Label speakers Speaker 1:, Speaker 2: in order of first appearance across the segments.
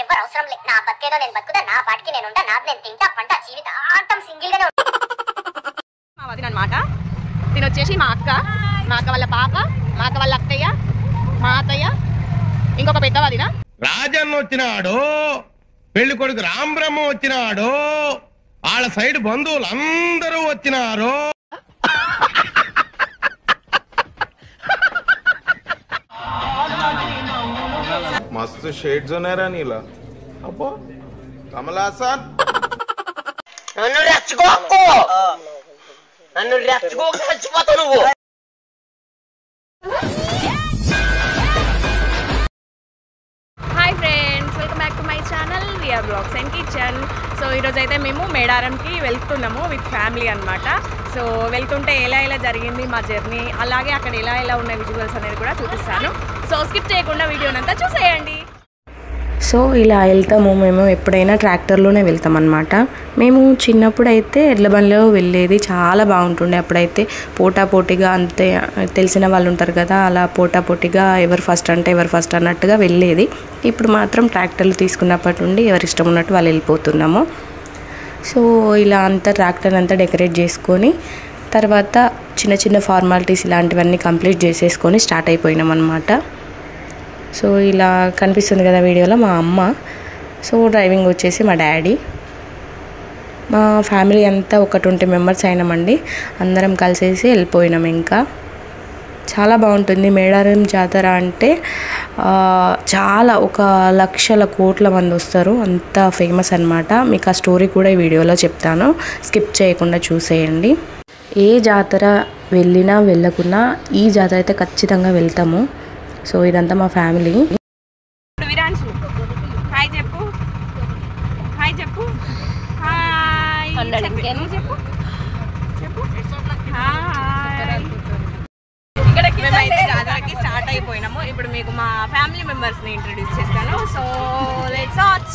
Speaker 1: ఎవ్వరు అవసరం లేదు. నా బతికేదో నేను బతుకుతా, నా పాటికి నేను ఉంటా, నాది నేను తింటా, పంట జీవితాంతం సింగిల్ గానే ఉంటా.
Speaker 2: మా వదిన అన్నమాట. దీని వచ్చేసి మా అక్క వాళ్ళ పాప, మా అక్క వాళ్ళ అత్తయ్య, మా అత్తయ్య, ఇంకొక పెద్ద వదిన.
Speaker 3: రాజన్న వచ్చినాడు, పెళ్లి కొడుకు రాంబ్రహ్మ వచ్చినాడు, వాళ్ళ సైడ్ బంధువులు అందరూ వచ్చినారు.
Speaker 4: मस्त शेड्स ఉన్నారా నీలా అబ్బో కమలాసన్
Speaker 5: నన్ను రెచ్చగోకు చచ్చిపోతావు నువ్వు.
Speaker 2: Hi friends, welcome back to my channel VR blogs and kitchen. So ఈరోజు అయితే మేము మేడారంకి వెళ్తున్నాము విత్ ఫ్యామిలీ అనమాట. సో వెళ్తుంటే ఎలా జరిగింది మా జర్నీ, అలాగే అక్కడ ఎలా ఉన్న విజువల్స్ అనేది కూడా చూపిస్తాను. సో స్కిప్ చేయకుండా వీడియోనంతా చూసేయండి.
Speaker 6: సో ఇలా వెళ్తాము మేము, ఎప్పుడైనా ట్రాక్టర్లోనే వెళ్తాం అన్నమాట. మేము చిన్నప్పుడు అయితే ఎడ్ల బండిలో వెళ్ళేది, చాలా బాగుంటుండే. అప్పుడైతే పోటాపోటీగా, అంతే తెలిసిన వాళ్ళు ఉంటారు కదా, అలా పోటాపోటీగా ఎవరు ఫస్ట్ అన్నట్టుగా వెళ్ళేది. ఇప్పుడు మాత్రం ట్రాక్టర్లు తీసుకున్నప్పటి నుండి ఎవరి ఇష్టం ఉన్నట్టు వాళ్ళు వెళ్ళిపోతున్నాము. సో ఇలా అంతా ట్రాక్టర్ అంతా డెకరేట్ చేసుకొని తర్వాత చిన్న ఫార్మాలిటీస్ ఇలాంటివన్నీ కంప్లీట్ చేసేసుకొని స్టార్ట్ అయిపోయినాం అన్నమాట. సో ఇలా కనిపిస్తుంది కదా వీడియోలో మా అమ్మ. సో డ్రైవింగ్ వచ్చేసి మా డాడీ. మా ఫ్యామిలీ అంతా ఒక 20 మెంబర్స్ అయినామండి. అందరం కలిసేసి వెళ్ళిపోయినాం. ఇంకా చాలా బాగుంటుంది మేడారం జాతర అంటే. చాలా 1,00,000 కోట్ల మంది వస్తారు, అంత ఫేమస్ అన్నమాట. మీకు ఆ స్టోరీ కూడా ఈ వీడియోలో చెప్తాను, స్కిప్ చేయకుండా చూసేయండి. ఏ జాతర వెళ్ళినా వెళ్ళకున్నా ఈ జాతర అయితే ఖచ్చితంగా వెళ్తాము. సో ఇదంతా మా ఫ్యామిలీ.
Speaker 2: విరాన్సు హాయ్ చెప్పు, హాయ్ చెప్పు, హాయ్ చెప్పు హాయ్. ఇక్కడికి మేమైతే జాతరకి స్టార్ట్ అయిపోయినాము. ఇప్పుడు మీకు మా ఫ్యామిలీ మెంబర్స్ని ఇంట్రడ్యూస్ చేస్తాను. So let's watch.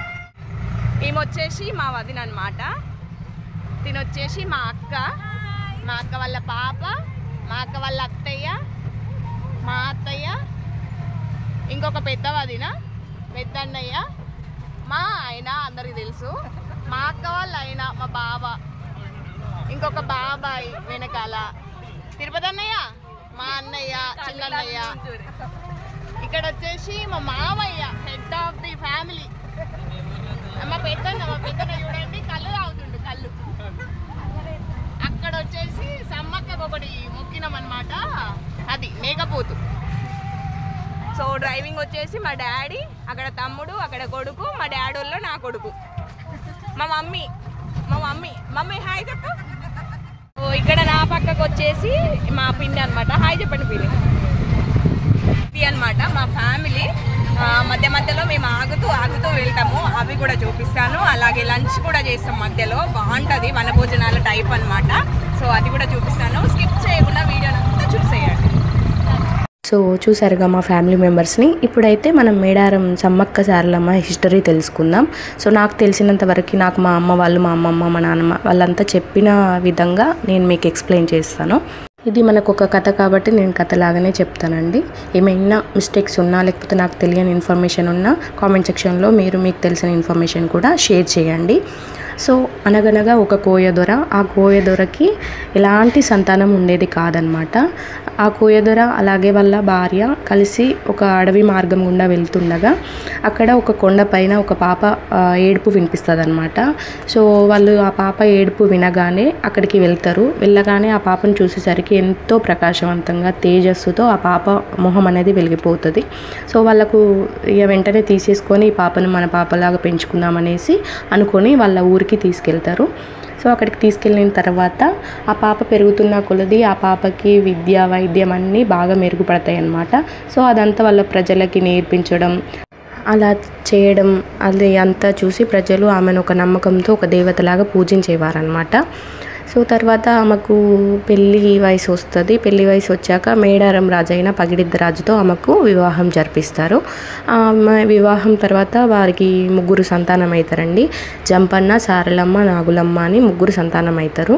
Speaker 2: ఈమె వచ్చేసి మా వదిన అన్నమాట. తినొచ్చేసి మా అక్క వాళ్ళ పాప, మా అక్క వాళ్ళ అత్తయ్య, మా అత్తయ్య, ఇంకొక పెద్ద వదిన, పెద్ద అన్నయ్య, మా ఆయన అందరికి తెలుసు, మా అక్క వాళ్ళ ఆయన మా బావ, ఇంకొక బాబాయ్ వెనకాల, తిరుపతి అన్నయ్య, మా అన్నయ్య, చిన్నన్నయ్య. ఇక్కడ వచ్చేసి మా మావయ్య, హెడ్ ఆఫ్ ది ఫ్యామిలీ. మా పెద్దన్న చూడండి, కళ్ళు తాగుతుండు కళ్ళు. అక్కడ వచ్చేసి సమ్మక్కకు ఒకటి మొక్కినాం అన్నమాట, అది మేకపోతు. సో డ్రైవింగ్ వచ్చేసి మా డాడీ, అక్కడ తమ్ముడు, అక్కడ కొడుకు, మా డాడీ వాళ్ళు నా కొడుకు, మా మమ్మీ హాయ్ చెప్పు. సో ఇక్కడ నా పక్కకు వచ్చేసి మా పిన్ని అనమాట. హాయ్ చెప్పండి పిన్ని. అనమాట మా ఫ్యామిలీ. మధ్యలో మేము ఆగుతూ వెళ్తాము, అవి కూడా చూపిస్తాను. అలాగే లంచ్ కూడా చేస్తాం మధ్యలో, బాగుంటుంది వనభోజనాల టైప్ అనమాట. సో అది కూడా చూపిస్తాను, స్కిప్ చేయకుండా వీడియోనంతా చూసేయండి.
Speaker 6: సో చూసారుగా మా ఫ్యామిలీ మెంబర్స్ని. ఇప్పుడైతే మనం మేడారం సమ్మక్క సారలమ్మ హిస్టరీ తెలుసుకుందాం. సో నాకు తెలిసినంత వరకు, నాకు మా అమ్మ వాళ్ళు, మా అమ్మమ్మ, మా నాన్నమ్మ వాళ్ళంతా చెప్పిన విధంగా నేను మీకు ఎక్స్ప్లెయిన్ చేస్తాను. ఇది మనకు ఒక కథ కాబట్టి నేను కథలాగానే చెప్తానండి. ఏమైనా మిస్టేక్స్ ఉన్నా, లేకపోతే నాకు తెలియని ఇన్ఫర్మేషన్ ఉన్నా కామెంట్ సెక్షన్లో మీకు తెలిసిన ఇన్ఫర్మేషన్ కూడా షేర్ చేయండి. సో అనగనగా ఒక కోయదొర, ఆ కోయదొరకి ఎలాంటి సంతానం ఉండేది కాదనమాట. ఆ కోయదొర అలాగే వాళ్ళ భార్య కలిసి ఒక అడవి మార్గం గుండా వెళ్తుండగా అక్కడ ఒక కొండ పైన ఒక పాప ఏడుపు వినిపిస్తుంది అనమాట. సో వాళ్ళు ఆ పాప ఏడుపు వినగానే అక్కడికి వెళ్తారు. వెళ్ళగానే ఆ పాపను చూసేసరికి ఎంతో ప్రకాశవంతంగా తేజస్సుతో ఆ పాప మొహం అనేది వెలిగిపోతుంది. సో వాళ్ళకు ఇక వెంటనే తీసేసుకొని ఈ పాపను మన పాపలాగా పెంచుకుందామనేసి అనుకొని వాళ్ళ ఊరికి తీసుకెళ్తారు. సో అక్కడికి తీసుకెళ్ళిన తర్వాత ఆ పాప పెరుగుతున్న కొలది ఆ పాపకి విద్య, వైద్యం అన్నీ బాగా మెరుగుపడతాయి అన్నమాట. సో అదంతా వాళ్ళ ప్రజలకి నేర్పించడం, అలా చేయడం, అది అంతా చూసి ప్రజలు ఆమెను ఒక నమ్మకంతో ఒక దేవతలాగా పూజించేవారనమాట. సో తర్వాత ఆమెకు పెళ్ళి వయసు వస్తుంది. పెళ్ళి వయసు వచ్చాక మేడారం రాజైన పగిడిద్ద రాజుతో ఆమెకు వివాహం జరిపిస్తారు. ఆమె వివాహం తర్వాత వారికి 3 సంతానం అవుతారండి. జంపన్న, సారలమ్మ, నాగులమ్మ అని 3 సంతానం అవుతారు.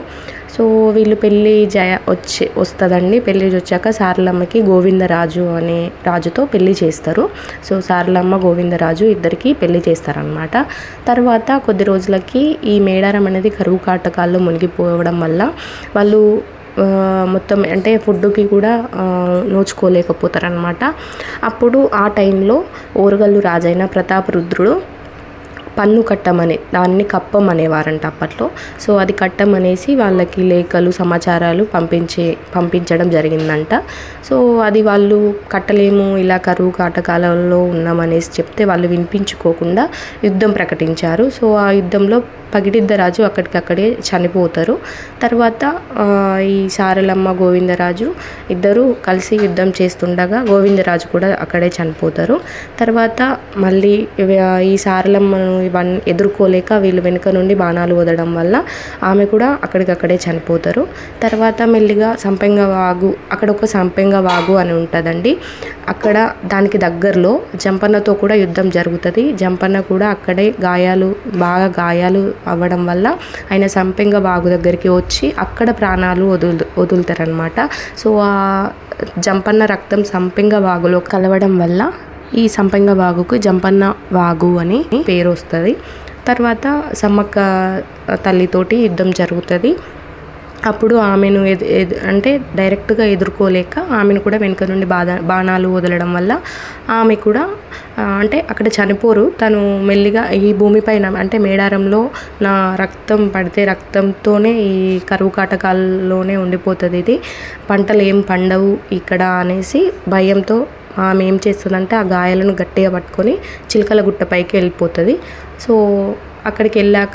Speaker 6: సో వీళ్ళు పెళ్ళి వస్తుందండి. పెళ్ళి వచ్చాక సారలమ్మకి గోవిందరాజు అనే రాజుతో పెళ్లి చేస్తారు. సో సారలమ్మ గోవిందరాజు ఇద్దరికి పెళ్లి చేస్తారనమాట. తర్వాత కొద్ది రోజులకి ఈ మేడారం అనేది కరువు కాటకాల్లో మునిగిపోవడం వల్ల వాళ్ళు మొత్తం అంటే ఫుడ్కి కూడా నోచుకోలేకపోతారనమాట. అప్పుడు ఆ టైంలో ఓరుగల్లు రాజైన ప్రతాపరుద్రుడు పన్ను కట్టమని దాన్ని కప్పమనేవారంట అప్పట్లో. సో అది కట్టమనేసి వాళ్ళకి లేఖలు సమాచారాలు పంపించడం జరిగిందంట. సో అది వాళ్ళు కట్టలేము, ఇలా కరువు కాటకాలలో ఉన్నామనేసి చెప్తే వాళ్ళు వినిపించుకోకుండా యుద్ధం ప్రకటించారు. సో ఆ యుద్ధంలో పగిడిద్దరాజు అక్కడికక్కడే చనిపోతారు. తర్వాత ఈ సారలమ్మ గోవిందరాజు ఇద్దరు కలిసి యుద్ధం చేస్తుండగా గోవిందరాజు కూడా అక్కడే చనిపోతారు. తర్వాత మళ్ళీ ఈ సారలమ్మను ఎదుర్కోలేక వీళ్ళు వెనుక నుండి బాణాలు వదలడం వల్ల ఆమె కూడా అక్కడికక్కడే చనిపోతారు. తర్వాత మెల్లిగా సంపెంగ వాగు, అక్కడ ఒక సంపెంగ వాగు అని ఉంటుందండి. అక్కడ దానికి దగ్గరలో జంపన్నతో కూడా యుద్ధం జరుగుతుంది. జంపన్న కూడా అక్కడే బాగా గాయాలు అవ్వడం వల్ల ఆయన సంపెంగ వాగు దగ్గరికి వచ్చి అక్కడ ప్రాణాలు వదులుతారనమాట. సో ఆ జంపన్న రక్తం సంపెంగ వాగులో కలవడం వల్ల ఈ సంపెంగ వాగుకు జంపన్న వాగు అని పేరు వస్తుంది. తర్వాత సమ్మక్క తల్లితోటి యుద్ధం జరుగుతుంది. అప్పుడు ఆమెను అంటే డైరెక్ట్గా ఎదుర్కోలేక ఆమెను కూడా వెనుక నుండి బాణాలు వదలడం వల్ల ఆమె కూడా అంటే అక్కడ చనిపోరు. తను మెల్లిగా ఈ భూమిపైన అంటే మేడారంలో నా రక్తం పడితే రక్తంతోనే ఈ కరువు కాటకాల్లోనే ఉండిపోతుంది, ఇది పంటలు ఏం పండవు ఇక్కడ అనేసి భయంతో ఆమె ఏం చేస్తుందంటే ఆ గాయాలను గట్టిగా పట్టుకొని చిలకల గుట్టపైకి వెళ్ళిపోతుంది. సో అక్కడికి వెళ్ళాక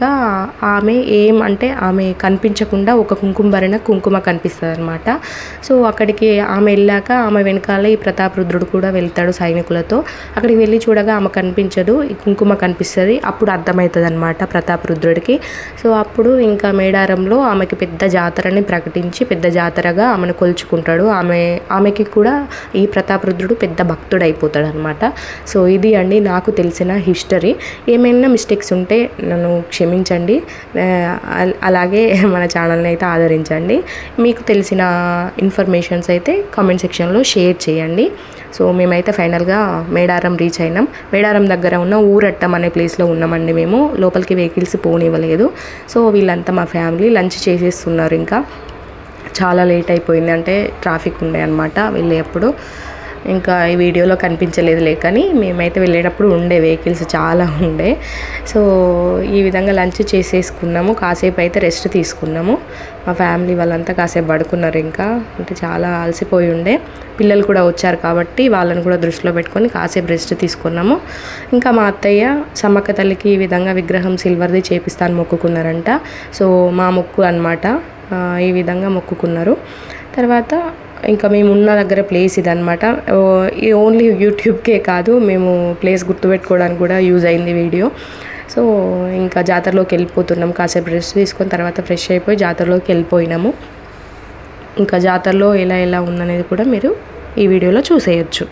Speaker 6: ఆమె కనిపించకుండా ఒక కుంకుమ కనిపిస్తుంది అనమాట. సో అక్కడికి ఆమె వెళ్ళాక ఆమె వెనకాల ఈ ప్రతాపరుద్రుడు కూడా వెళ్తాడు సైనికులతో. అక్కడికి వెళ్ళి చూడగా ఆమె కనిపించదు, ఈ కుంకుమ కనిపిస్తుంది. అప్పుడు అర్థమవుతుంది అనమాట ప్రతాపరుద్రుడికి. సో అప్పుడు ఇంకా మేడారంలో ఆమెకి పెద్ద జాతరని ప్రకటించి పెద్ద జాతరగా ఆమెను కొలుచుకుంటాడు. ఆమెకి కూడా ఈ ప్రతాపరుద్రుడు పెద్ద భక్తుడు అయిపోతాడు అనమాట. సో ఇది అండి నాకు తెలిసిన హిస్టరీ. ఏమైనా మిస్టేక్స్ ఉంటే నన్ను క్షమించండి, అలాగే మన ఛానల్ని అయితే ఆదరించండి. మీకు తెలిసిన ఇన్ఫర్మేషన్స్ అయితే కామెంట్ సెక్షన్లో షేర్ చేయండి. సో మేమైతే ఫైనల్గా మేడారం రీచ్ అయినాం. మేడారం దగ్గర ఉన్న ఊరట్టం అనే ప్లేస్లో ఉన్నామండి. మేము లోపలికి వెహికల్స్ పోనివ్వలేదు. సో వీళ్ళంతా మా ఫ్యామిలీ లంచ్ చేసేస్తున్నారు. ఇంకా చాలా లేట్ అయిపోయింది, అంటే ట్రాఫిక్ ఉండే అనమాట వెళ్ళేటప్పుడు. ఇంకా ఈ వీడియోలో కనిపించలేదులే, కానీ మేమైతే వెళ్ళేటప్పుడు ఉండే వెహికల్స్ చాలా ఉండే. సో ఈ విధంగా లంచ్ చేసేసుకున్నాము. కాసేపు అయితే రెస్ట్ తీసుకున్నాము. మా ఫ్యామిలీ వాళ్ళంతా కాసేపు పడుకున్నారు. ఇంకా అంటే చాలా అలసిపోయి ఉండే. పిల్లలు కూడా వచ్చారు కాబట్టి వాళ్ళని కూడా దృష్టిలో పెట్టుకొని కాసేపు రెస్ట్ తీసుకున్నాము. ఇంకా మా అత్తయ్య సమ్మక్క తల్లికి ఈ విధంగా విగ్రహం సిల్వర్ది చేపిస్తాను మొక్కుకున్నారంట. సో మా మొక్కు అన్నమాట, ఈ విధంగా మొక్కుకున్నారు. తర్వాత ఇంకా మేము ఉన్న దగ్గర ప్లేస్ ఇదనమాట. ఓన్లీ యూట్యూబ్కే కాదు, మేము ప్లేస్ గుర్తుపెట్టుకోవడానికి కూడా యూజ్ అయింది వీడియో. సో ఇంకా జాతరలోకి వెళ్ళిపోతున్నాం. కాసేపు రెస్ట్ తీసుకొని తర్వాత ఫ్రెష్ అయిపోయి జాతరలోకి వెళ్ళిపోయినాము. ఇంకా జాతరలో ఎలా ఉందనేది కూడా మీరు ఈ వీడియోలో చూసేయచ్చు.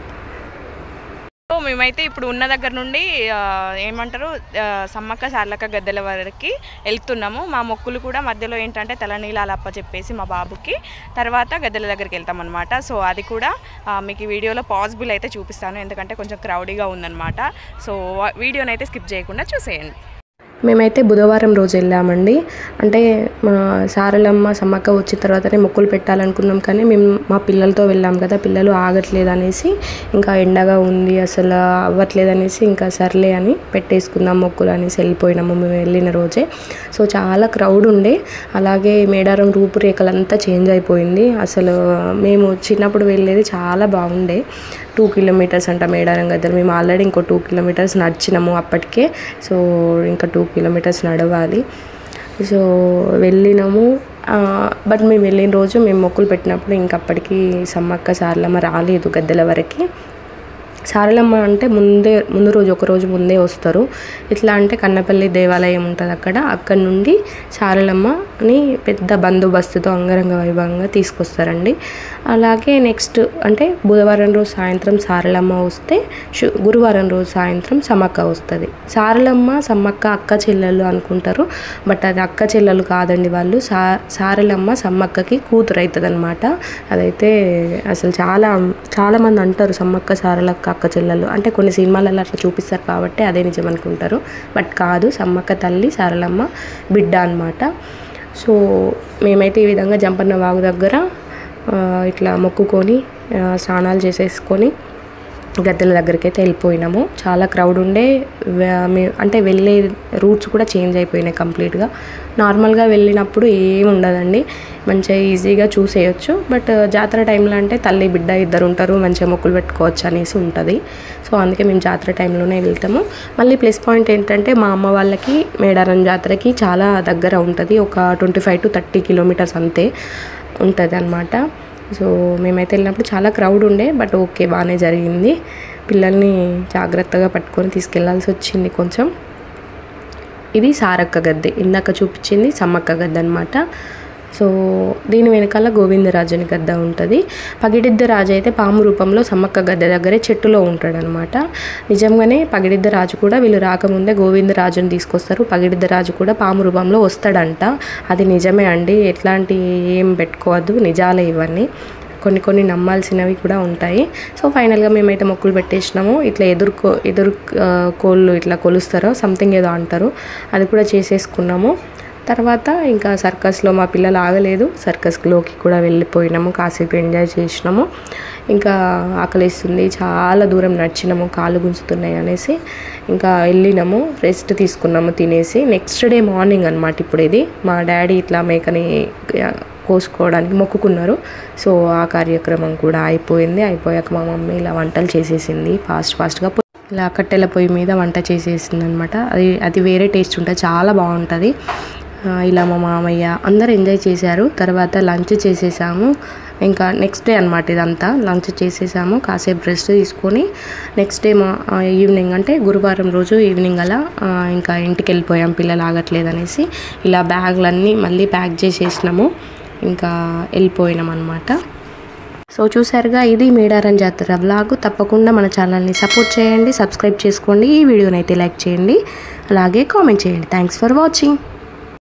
Speaker 2: సో మేమైతే ఇప్పుడు ఉన్న దగ్గర నుండి ఏమంటారు సమ్మక్క సార్లక్క గద్దెల వరకు వెళ్తున్నాము. మా మొక్కులు కూడా మధ్యలో ఏంటంటే తలనీలాలు అప్ప చెప్పేసి మా బాబుకి తర్వాత గద్దెల దగ్గరికి వెళ్తాం అనమాట. సో అది కూడా మీకు ఈ వీడియోలో పాసిబుల్ అయితే చూపిస్తాను, ఎందుకంటే కొంచెం క్రౌడీగా ఉందన్నమాట. సో వీడియోని అయితే స్కిప్ చేయకుండా చూసేయండి.
Speaker 6: మేమైతే బుధవారం రోజు వెళ్ళామండి. అంటే మా సారలమ్మ సమ్మక్క వచ్చిన తర్వాతనే మొక్కులు పెట్టాలనుకున్నాం, కానీ మేము మా పిల్లలతో వెళ్ళాం కదా, పిల్లలు ఆగట్లేదు అనేసి, ఇంకా ఎండగా ఉంది అసలు అవ్వట్లేదు అనేసి ఇంకా సర్లే అని పెట్టేసుకుందాం మొక్కులు అనేసి వెళ్ళిపోయినాము మేము వెళ్ళిన రోజే. సో చాలా క్రౌడ్ ఉండే. అలాగే మేడారం రూపురేఖలంతా చేంజ్ అయిపోయింది. అసలు మేము చిన్నప్పుడు వెళ్ళేది చాలా బాగుండే. 2 కిలోమీటర్స్ అంట మేడారం గద్దెలు. మేము ఆల్రెడీ ఇంకో 2 కిలోమీటర్స్ నడిచినాము అప్పటికే. సో ఇంకా 2 కిలోమీటర్స్ నడవాలి. సో వెళ్ళినాము. బట్ మేము వెళ్ళిన రోజు మేము మొక్కులు పెట్టినప్పుడు ఇంకప్పటికి సమ్మక్క సారలమ్మ రాలేదు గద్దెల వరకు. సారలమ్మ అంటే ముందు రోజు ఒక రోజు ముందే వస్తారు. ఎట్లా అంటే కన్నపల్లి దేవాలయం ఉంటుంది అక్కడ నుండి సారలమ్మ అని పెద్ద బందోబస్తుతో అంగరంగ వైభవంగా తీసుకొస్తారండి. అలాగే నెక్స్ట్ అంటే బుధవారం రోజు సాయంత్రం సారలమ్మ వస్తే గురువారం రోజు సాయంత్రం సమ్మక్క వస్తుంది. సారలమ్మ సమ్మక్క అక్క చెల్లెళ్ళు అనుకుంటారు, బట్ అది అక్క చెల్లెలు కాదండి. వాళ్ళు సారలమ్మ సమ్మక్కకి కూతురు అవుతుంది అనమాట. అదైతే అసలు చాలామంది అంటారు సమ్మక్క సారలక్క అక్క చెల్లెలు అంటే కొన్ని సినిమాలలో అట్లా చూపిస్తారు కాబట్టి అదే నిజం అనుకుంటారు, బట్ కాదు. సమ్మక్క తల్లి సారలమ్మ బిడ్డ అనమాట. సో మేమైతే ఈ విధంగా జంపన్న వాగు దగ్గర ఇట్లా మొక్కుకొని స్నానాలు చేసేసుకొని గద్దెల దగ్గరికి అయితే వెళ్ళిపోయినాము. చాలా క్రౌడ్ ఉండే, అంటే వెళ్ళే రూట్స్ కూడా చేంజ్ అయిపోయినాయి కంప్లీట్గా. నార్మల్గా వెళ్ళినప్పుడు ఏమి ఉండదండి, మంచిగా ఈజీగా చూసేయచ్చు. బట్ జాతర టైంలో అంటే తల్లి బిడ్డ ఇద్దరు ఉంటారు, మంచిగా మొక్కులు పెట్టుకోవచ్చు అనేసి ఉంటుంది. సో అందుకే మేము జాతర టైంలోనే వెళ్తాము. మళ్ళీ ప్లస్ పాయింట్ ఏంటంటే మా అమ్మ వాళ్ళకి మేడారం జాతరకి చాలా దగ్గర ఉంటుంది, ఒక 25 to 30 కిలోమీటర్స్ అంతే ఉంటుంది అన్నమాట. సో మేమైతే వెళ్ళినప్పుడు చాలా క్రౌడ్ ఉండే, బట్ ఓకే బాగానే జరిగింది. పిల్లల్ని జాగ్రత్తగా పట్టుకొని తీసుకెళ్లాల్సి వచ్చింది కొంచెం. ఇది సారక్క గద్దె, ఇందాక చూపించింది సమ్మక్క గద్దె అనమాట. సో దీని వెనకాల గోవిందరాజుని గద్ద ఉంటుంది. పగిడిద్ద రాజు అయితే పాము రూపంలో సమ్మక్క గద్దె దగ్గరే చెట్టులో ఉంటాడనమాట. నిజంగానే పగిడిద్ద రాజు కూడా వీళ్ళు రాకముందే గోవిందరాజుని తీసుకొస్తారు. పగిడిద్ద రాజు కూడా పాము రూపంలో వస్తాడంట. అది నిజమే అండి, ఎట్లాంటి ఏం పెట్టుకోవద్దు, నిజాలే ఇవన్నీ. కొన్ని నమ్మాల్సినవి కూడా ఉంటాయి. సో ఫైనల్గా మేమైతే మొక్కులు పెట్టేసినాము. ఇట్లా ఎదురు కోళ్ళు ఇట్లా కొలుస్తారో సంథింగ్ ఏదో అంటారు, అది కూడా చేసేసుకున్నాము. తర్వాత ఇంకా సర్కస్లో మా పిల్లలు ఆగలేదు, సర్కస్లోకి కూడా వెళ్ళిపోయినాము, కాసేపు ఎంజాయ్ చేసినాము. ఇంకా ఆకలిస్తుంది, చాలా దూరం నడిచినాము, కాళ్ళు గుంజుతున్నాయి అనేసి ఇంకా వెళ్ళినాము, రెస్ట్ తీసుకున్నాము తినేసి. నెక్స్ట్ డే మార్నింగ్ అనమాట ఇప్పుడు ఇది. మా డాడీ ఇట్లా మేకని కోసుకోవడానికి మొక్కుకున్నారు. సో ఆ కార్యక్రమం కూడా అయిపోయాక మా మమ్మీ ఇలా వంటలు చేసేసింది ఫాస్ట్గా. ఇలా కట్టెల పొయ్యి మీద వంట చేసేసింది అనమాట. అది వేరే టేస్ట్ ఉంటుంది, చాలా బాగుంటుంది. ఇలా మా మామయ్య అందరూ ఎంజాయ్ చేశారు. తర్వాత లంచ్ చేసేసాము. ఇంకా నెక్స్ట్ డే అనమాట ఇదంతా. లంచ్ చేసేసాము, కాసేపు రెస్ట్ తీసుకొని నెక్స్ట్ డే ఈవినింగ్ అంటే గురువారం రోజు ఈవినింగ్ అలా ఇంకా ఇంటికి వెళ్ళిపోయాం, పిల్లలు ఆగట్లేదు అనేసి. ఇలా బ్యాగులన్నీ మళ్ళీ ప్యాక్ చేసేసినాము, ఇంకా వెళ్ళిపోయినాం అనమాట. సో చూసారుగా, ఇది మేడారం జాతర వ్లాగ్. తప్పకుండా మన ఛానల్ని సపోర్ట్ చేయండి, సబ్స్క్రైబ్ చేసుకోండి, ఈ వీడియోని అయితే లైక్ చేయండి, అలాగే కామెంట్ చేయండి. Thanks for watching.